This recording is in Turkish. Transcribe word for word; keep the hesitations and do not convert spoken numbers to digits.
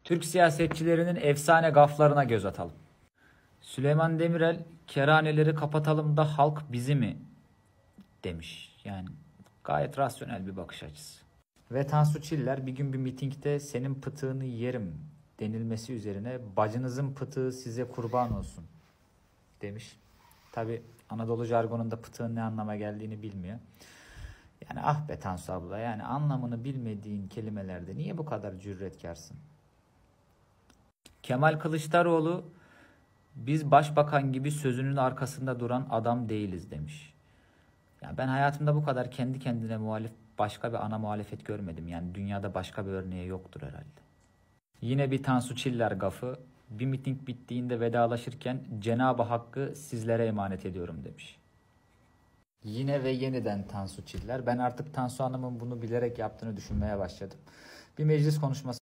Türk siyasetçilerinin efsane gaflarına göz atalım. Süleyman Demirel, kerhaneleri kapatalım da halk bizi mi demiş. Yani gayet rasyonel bir bakış açısı. Ve Tansu Çiller bir gün bir mitingde senin pıtığını yerim denilmesi üzerine bacınızın pıtığı size kurban olsun demiş. Tabi Anadolu jargonunda pıtığın ne anlama geldiğini bilmiyor. Yani ah be Tansu abla, yani anlamını bilmediğin kelimelerde niye bu kadar cüretkarsın? Kemal Kılıçdaroğlu, biz başbakan gibi sözünün arkasında duran adam değiliz demiş. Yani ben hayatımda bu kadar kendi kendine muhalif başka bir ana muhalefet görmedim. Yani dünyada başka bir örneği yoktur herhalde. Yine bir Tansu Çiller gafı. Bir miting bittiğinde vedalaşırken Cenab-ı Hakk'ı sizlere emanet ediyorum demiş. Yine ve yeniden Tansu Çiller. Ben artık Tansu Hanım'ın bunu bilerek yaptığını düşünmeye başladım. Bir meclis konuşması